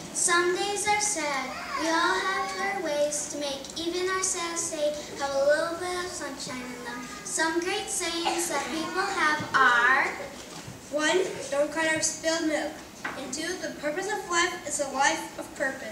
Some days are sad. We all have our ways to make even our saddest day have a little bit of sunshine in them. Some great sayings that people have are: 1. Don't cut our spilled milk. And 2. The purpose of life is a life of purpose.